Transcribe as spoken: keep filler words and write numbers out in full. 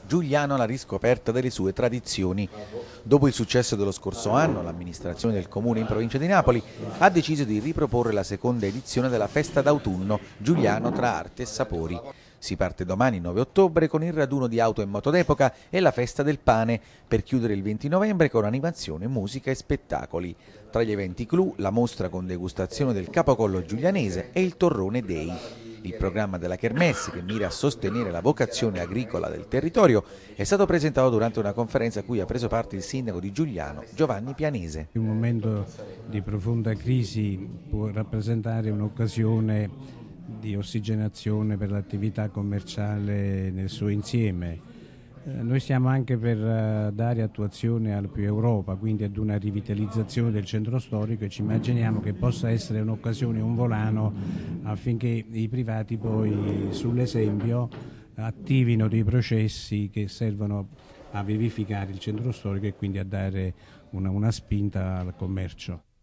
Giugliano alla riscoperta delle sue tradizioni. Dopo il successo dello scorso anno, l'amministrazione del comune in provincia di Napoli ha deciso di riproporre la seconda edizione della festa d'autunno Giugliano tra arte e sapori. Si parte domani nove ottobre con il raduno di auto e moto d'epoca e la festa del pane, per chiudere il venti novembre con animazione, musica e spettacoli. Tra gli eventi clou la mostra con degustazione del capocollo giulianese e il torrone Dei. Il programma della Kermesse, che mira a sostenere la vocazione agricola del territorio, è stato presentato durante una conferenza a cui ha preso parte il sindaco di Giugliano, Giovanni Pianese. Un momento di profonda crisi può rappresentare un'occasione di ossigenazione per l'attività commerciale nel suo insieme. Eh, noi stiamo anche per uh, dare attuazione al più Europa, quindi ad una rivitalizzazione del centro storico, e ci immaginiamo che possa essere un'occasione, un volano affinché i privati poi sull'esempio attivino dei processi che servono a vivificare il centro storico e quindi a dare una, una spinta al commercio.